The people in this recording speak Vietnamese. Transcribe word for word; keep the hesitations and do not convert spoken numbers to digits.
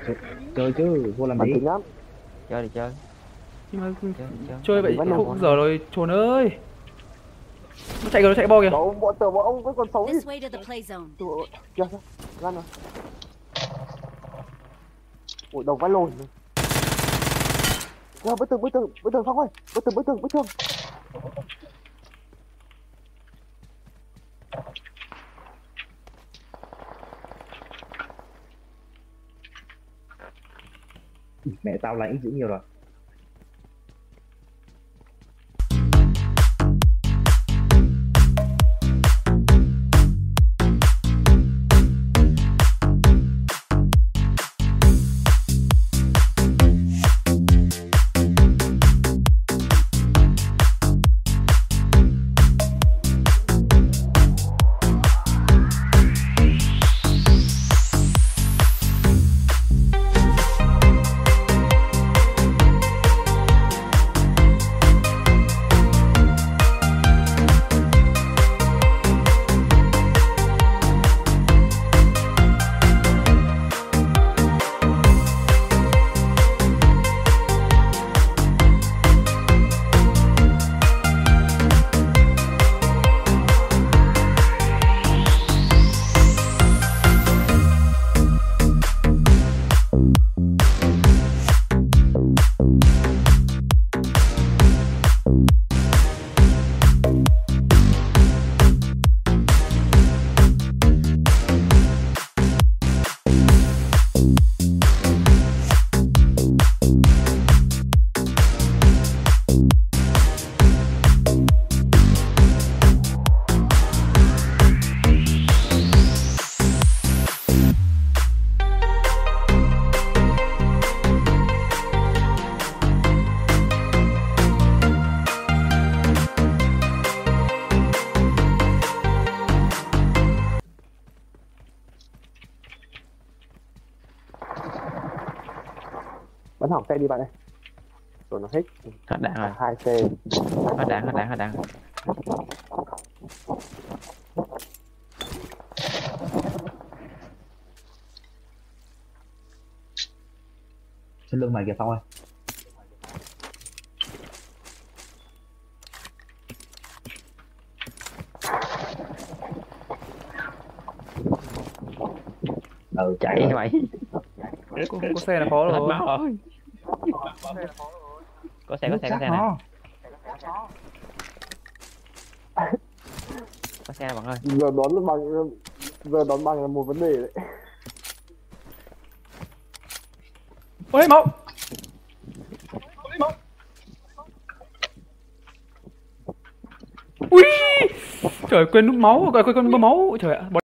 Chơi chứ, vô làm Bắn gì? tính lắm. Chơi thì chơi. Nhưng mà Chơi, chơi. chơi vậy Vẫn không giờ rồi trồn ơi. Nó chạy kìa, nó chạy bo kìa. Đâu, bọn tưởng bọn ông vẫn còn sống This chứ. way to the play zone. Kìa, kìa, lan rồi. Ôi, đầu vãi lồi. Kìa, bức tường, bức tường, bức tường Phong ơi. Bức tường, bức tường, bức tường. Mẹ tao lãnh dữ nhiều rồi. Bắn hỏng xe đi bạn ơi. Rồi nó hết. Hết đạn rồi. Hai xe. Hết đạn, hết đạn, hết đạn. Trên lưng mày kìa Phong ơi. Ừ, chạy Chạy rồi. mày. Có, có xe là khó Hết rồi. máu rồi. Có xe, có xe, có xe này. Có xe này bạn ơi. Giờ đón bằng giờ đón bằng là một vấn đề đấy. Ôi máu. Ui. Trời, quên nút máu, quên quên nút máu. Trời ạ.